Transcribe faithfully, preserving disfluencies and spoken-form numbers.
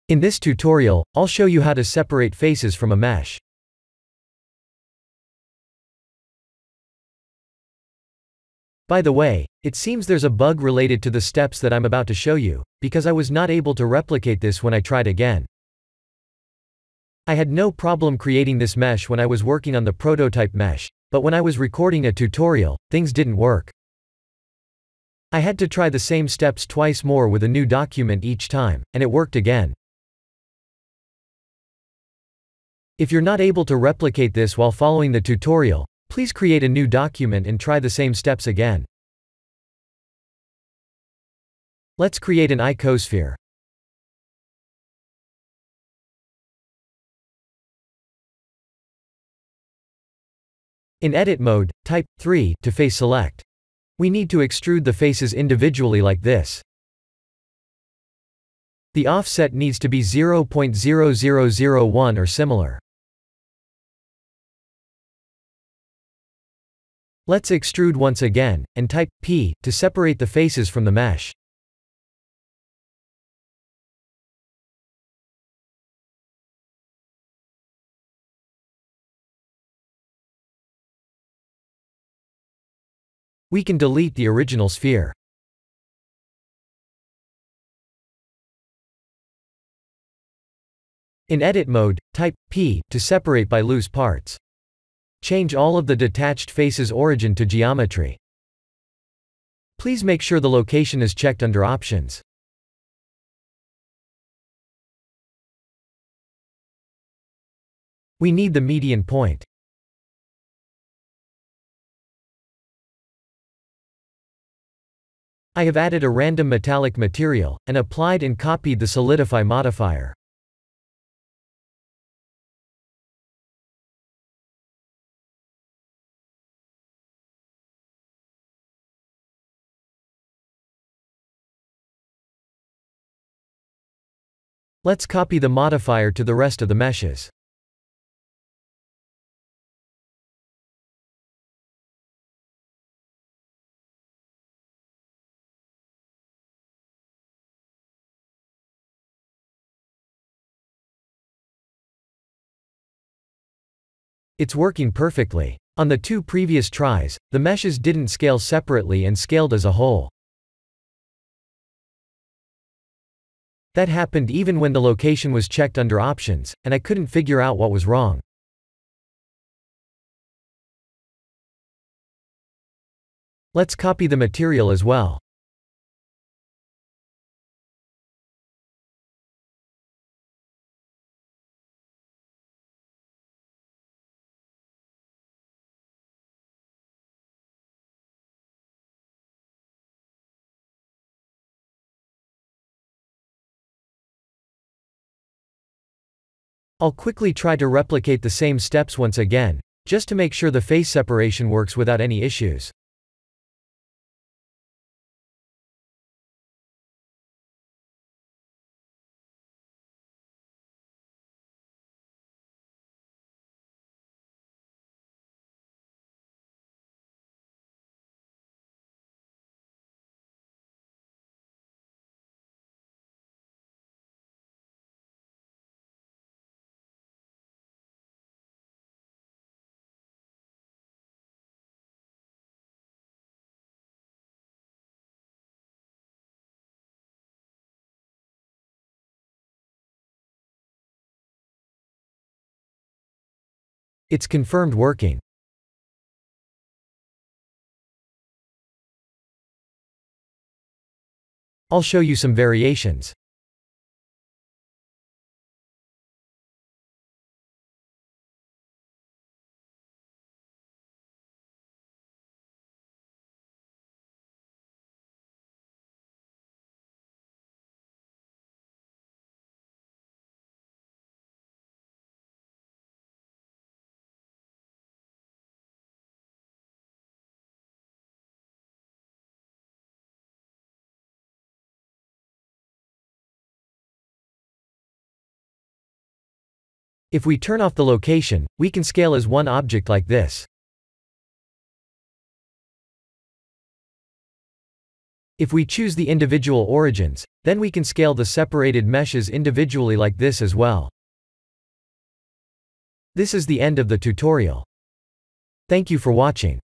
In this tutorial, I'll show you how to separate faces from a mesh. By the way, it seems there's a bug related to the steps that I'm about to show you, because I was not able to replicate this when I tried again. I had no problem creating this mesh when I was working on the prototype mesh, but when I was recording a tutorial, things didn't work. I had to try the same steps twice more with a new document each time, and it worked again. If you're not able to replicate this while following the tutorial, please create a new document and try the same steps again. Let's create an icosphere. In edit mode, type three to face select. We need to extrude the faces individually like this. The offset needs to be zero point zero zero zero one or similar. Let's extrude once again, and type P to separate the faces from the mesh. We can delete the original sphere. In edit mode, type P to separate by loose parts. Change all of the detached faces' origin to geometry. Please make sure the location is checked under Options. We need the median point. I have added a random metallic material, and applied and copied the solidify modifier. Let's copy the modifier to the rest of the meshes. It's working perfectly. On the two previous tries, the meshes didn't scale separately and scaled as a whole. That happened even when the location was checked under Options, and I couldn't figure out what was wrong. Let's copy the material as well. I'll quickly try to replicate the same steps once again, just to make sure the face separation works without any issues. It's confirmed working. I'll show you some variations. If we turn off the location, we can scale as one object like this. If we choose the individual origins, then we can scale the separated meshes individually like this as well. This is the end of the tutorial. Thank you for watching.